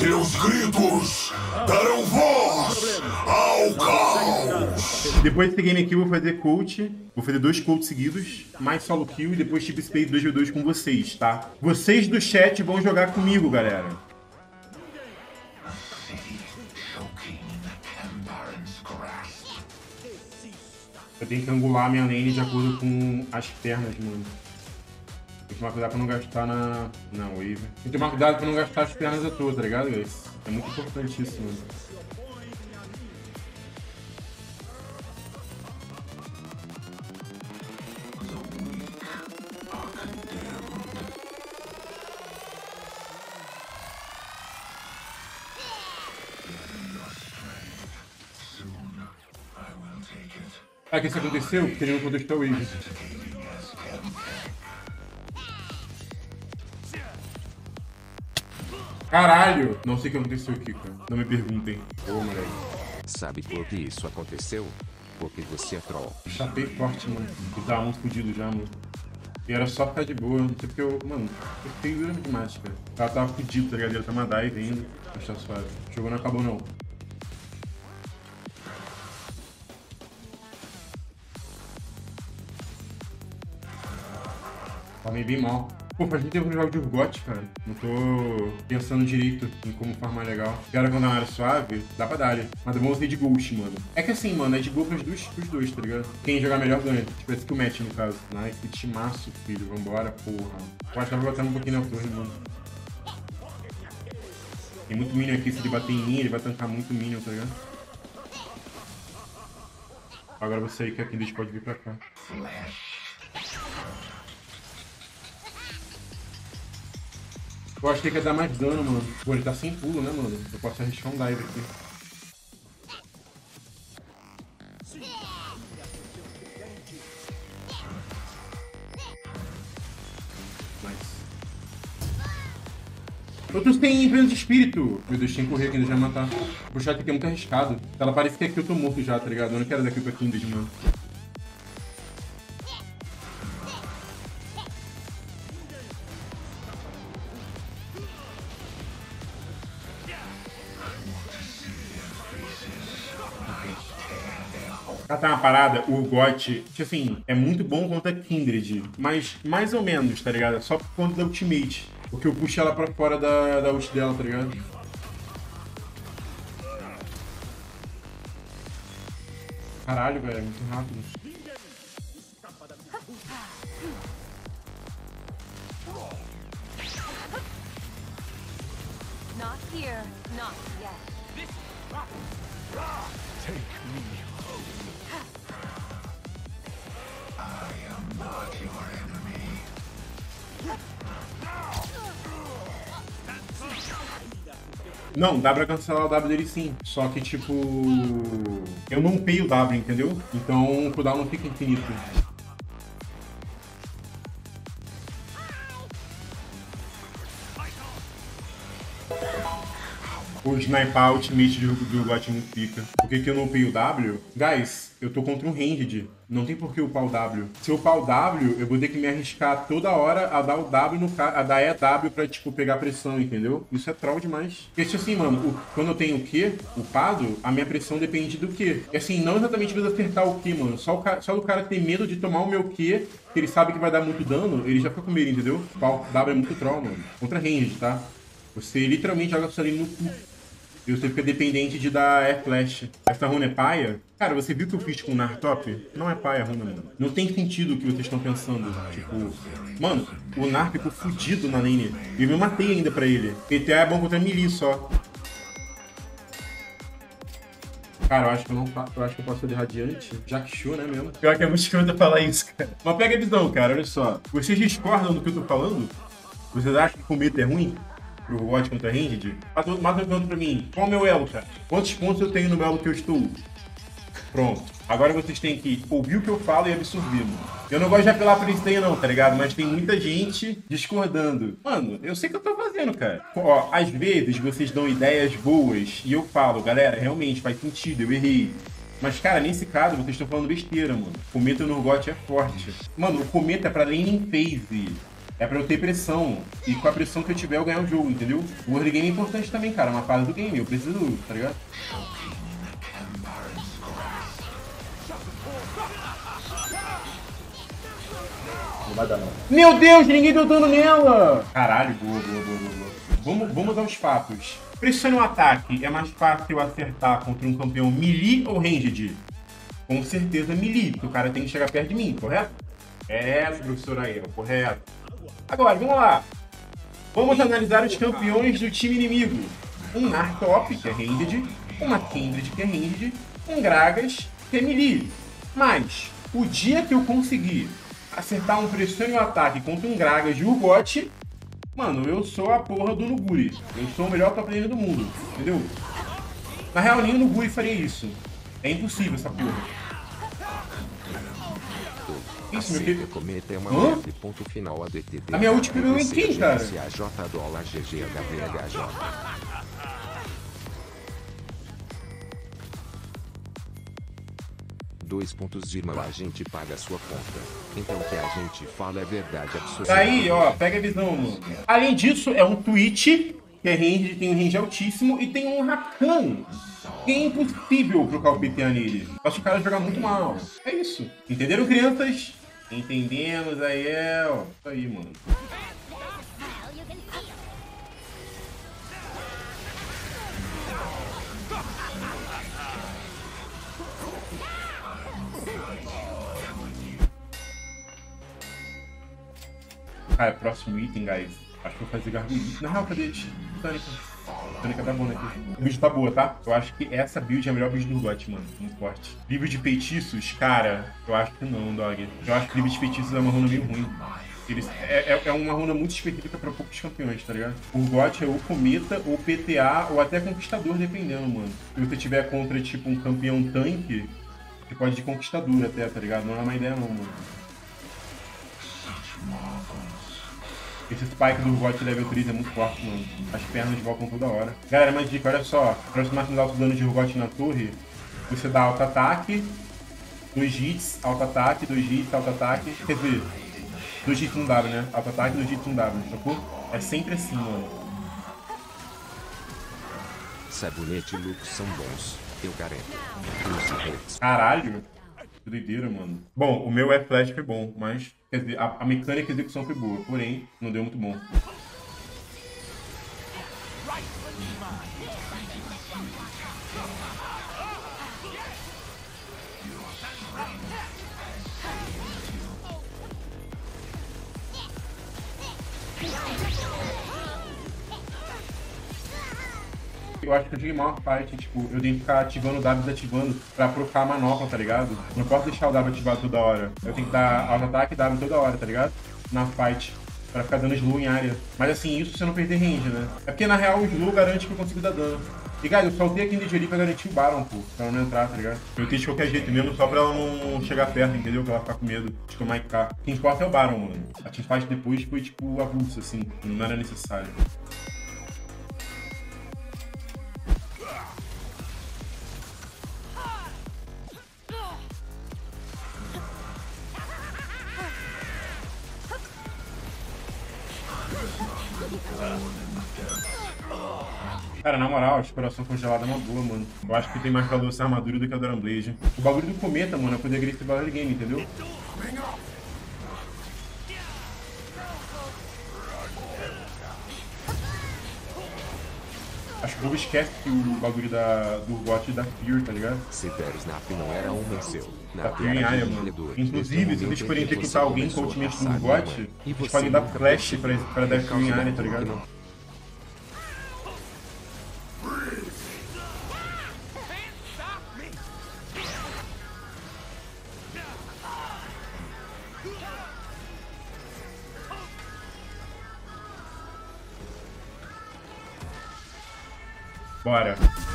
Seus gritos darão voz ao caos. Depois desse game aqui eu vou fazer coach. Vou fazer 2 coach seguidos, mais solo kill e depois Chip Space 2v2 com vocês, tá? Vocês do chat vão jogar comigo, galera. Eu tenho que angular minha lane de acordo com as pernas, mano. Tem que tomar cuidado pra não gastar na wave. Tem que tomar cuidado pra não gastar as pernas à toa, tá ligado, guys? É muito importante isso, mano. Ah, que isso aconteceu? Porque ele não contestou o wave. Caralho! Não sei o que aconteceu aqui, cara. Não me perguntem. Ô, moleque. Sabe por que isso aconteceu? Porque você é troll. Chapei forte, mano. Eu tava muito fodido já, mano. E era só ficar de boa. Não sei porque eu... Mano, eu fiquei durante demais, cara. O cara tava fudido, tá ligado? Ele tá uma dive ainda. Mas tá suave. O jogo não acabou, não. Farmei bem mal. Pô, faz muito tempo que eu jogo de Urgot, cara. Não tô pensando direito em como farmar legal. Quero quando a área suave, dá pra dar. Mas eu vou usar de Ghost, mano. É que assim, mano, é de gol pros dois, tá ligado? Quem jogar melhor ganha. Tipo, esse que o match, no caso. Nice, que timaço, filho. Vambora, porra. Eu acho que eu vou botar um pouquinho na torre, mano. Tem muito minion aqui. Se ele bater em mim, ele vai tancar muito minion, tá ligado? Agora eu vou sair que a Kindred pode vir pra cá. Eu acho que ele quer dar mais dano, mano. Pô, ele tá sem pulo, né, mano? Eu posso arriscar um dive aqui. Nice. Outros têm empresa de espírito. Meu Deus, tem que correr aqui, ainda já matar. O chat aqui é muito arriscado. Ela parece que aqui eu tô morto já, tá ligado? Eu não quero daqui pra Kindred, mano. Tá uma parada, o Urgot, que assim, é muito bom contra Kindred, mas mais ou menos, tá ligado? Só por conta da ultimate. Porque eu puxo ela pra fora da ult dela, tá ligado? Caralho, velho, é muito rápido. Not here, not yet. Take me home. I am not your enemy. Não, dá pra cancelar o W dele sim. Só que, tipo... eu não upei o W, entendeu? Então o cooldown não fica infinito. O sniper ultimate do Urgot muito pica. Por que eu não upei o W? Guys, eu tô contra um ranged. Não tem por que upar o W. Se eu upar o W, eu vou ter que me arriscar toda hora a dar o W no cara, a dar EW pra, tipo, pegar pressão, entendeu? Isso é troll demais. Porque, assim, mano, quando eu tenho o Q upado, a minha pressão depende do Q. E, assim, não exatamente de acertar o Q, mano. Só o cara ter medo de tomar o meu Q, que ele sabe que vai dar muito dano, ele já fica com medo, entendeu? O W é muito troll, mano. Contra ranged, tá? Você literalmente joga sua lane no cu. E você fica dependente de dar Air Flash. Essa runa é paia? Cara, você viu o que eu fiz com o Nartop? Não é paia a runa, mano. Não tem sentido o que vocês estão pensando. Tipo, mano, o Nar ficou fudido na lane. E eu me matei ainda pra ele. PTA é bom contra melee só. Cara, eu acho que eu posso fazer Radiante. Jack-Show, né, mesmo? Pior que é muito escroto falar isso, cara. Mas pega a visão, cara, olha só. Vocês discordam do que eu tô falando? Vocês acham que Cometa é ruim? Pro Urgot contra Ranged? Mata uma pergunta pra mim. Qual é o meu elo, cara? Quantos pontos eu tenho no elo que eu estou? Pronto. Agora vocês têm que ouvir o que eu falo e absorver, mano. Eu não gosto de apelar pra isso daí não, tá ligado? Mas tem muita gente discordando. Mano, eu sei o que eu tô fazendo, cara. Ó, às vezes vocês dão ideias boas e eu falo, galera, realmente faz sentido, eu errei. Mas, cara, nesse caso, vocês estão falando besteira, mano. O Cometa no Urgot é forte. Mano, o Cometa é pra lane phase. É pra eu ter pressão. E com a pressão que eu tiver, eu ganhar o jogo, entendeu? O early game é importante também, cara. É uma fase do game. Eu preciso, tá ligado? Não vai dar, não. Meu Deus, ninguém deu dano nela! Caralho, boa. Vamos aos fatos. Pressione o ataque. É mais fácil acertar contra um campeão melee ou ranged? Com certeza melee, porque o cara tem que chegar perto de mim, correto? É, professor aí, correto. Agora, vamos lá. Vamos analisar os campeões do time inimigo. Um Nartop, que é ranged. Uma Kindred, que é ranged. Um Gragas, que é melee. Mas, o dia que eu conseguir acertar um pressione o ataque contra um Gragas de Urgot, mano, eu sou a porra do Nuguri. Eu sou o melhor top laner do mundo, entendeu? Na real, nem o Nuguri faria isso. É impossível essa porra. Isso, meu filho. Cometa é uma Hã? merda, ponto final ADTT. A minha ult pegou em quem, cara? CAJ dólar GG HVHJ. 2 pontos de irmão, a gente paga a sua conta. Então o que a gente fala é verdade absoluta. Aí, ó, pega a visão, mano. Além disso, é um Twitch, que é range, tem um range altíssimo, e tem um Rakan, que é impossível trocar o PTA nele. Eu acho que o cara joga muito mal. É isso. Entenderam, crianças? Entendemos, aí é, ó. Isso aí, mano. Cara, próximo item, guys. Acho que eu vou fazer gargulhita. Na real, cadê eles? Tônica. Tônica tá boa aqui. A build tá boa, tá? Eu acho que essa build é a melhor build do Urgot, mano. Muito forte. Livro de feitiços, cara, eu acho que não, dog. Eu acho que livro de feitiços é uma runa meio ruim. Eles, é uma runa muito específica pra poucos campeões, tá ligado? O Urgot é ou Cometa, ou PTA, ou até Conquistador, dependendo, mano. Se você tiver contra, tipo, um campeão tanque, você pode ir de Conquistador até, tá ligado? Não é uma ideia não, mano. Esse spike do Urgot level 3 é muito forte, mano. As pernas voltam toda hora. Galera, mais dica, olha só. Pra você maximizar o dano de Urgot na torre, você dá alto ataque, 2 hits, alto ataque, 2 hits, alto ataque. Quer dizer, 2 hits no W, né? Alto ataque, 2 hits no W, sacou? É sempre assim, mano. Sabonete e looks são bons, eu garanto. Use hits. Caralho. Que doideira, mano. Bom, o meu flash foi bom, mas... Quer dizer, a mecânica de execução foi boa, porém, não deu muito bom. Eu acho que eu joguei mal a fight, tipo, eu tenho que ficar ativando o W e desativando pra procar a manopla, tá ligado? Não posso deixar o W ativado toda hora. Eu tenho que dar auto-ataque e W toda hora, tá ligado? Na fight, pra ficar dando slow em área. Mas assim, isso você não perder range, né? É porque na real o slow garante que eu consigo dar dano. E guys, eu soltei aqui no ali pra garantir o Baron, pô, pra ela não entrar, tá ligado? Eu tentei de qualquer jeito mesmo, só pra ela não chegar perto, entendeu? Pra ela ficar com medo de tomar IK. O que importa é o Baron, mano. A teamfight depois foi tipo avulsa, assim, não era necessário. Cara, na moral, a exploração congelada é uma boa, mano. Eu acho que tem mais valor essa armadura do que a Doran Blaze. O bagulho do cometa, mano, é poder agressivo early game, entendeu? Acho que o povo esquece que o bagulho do Urgot da Fear, tá ligado? Se der snap não era um venceu. Na Da Fear em área, mano. Inclusive, se vocês forem executar alguém com o ultimate do Urgot, vocês podem dar flash pra dar Fear em área, tá ligado? Bora.